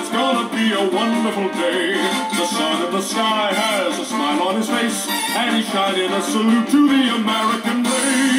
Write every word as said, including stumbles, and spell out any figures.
it's gonna be a wonderful day. The sun in the sky has a smile on his face, and he's shining a salute to the American race.